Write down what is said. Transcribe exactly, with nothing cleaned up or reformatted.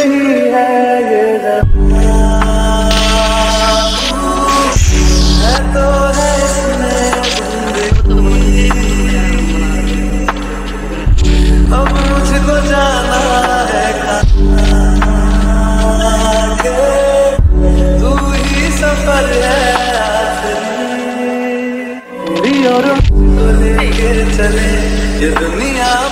नहीं है ये है तो है इसमें अब मुझको जाना है के तू ही सफर है आखिरी और मुझको लेके चले ये दुनिया।